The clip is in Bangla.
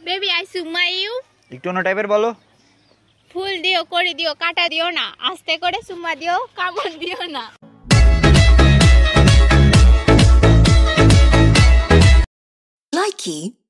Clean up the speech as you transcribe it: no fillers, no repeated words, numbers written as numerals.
বেবি আই সুমা ইউ একটু অন্য টাইপের বলো। ফুল দিও, করি দিও, কাটা দিও না, আস্তে করে সুমা দিও, কামড় দিও না। Likey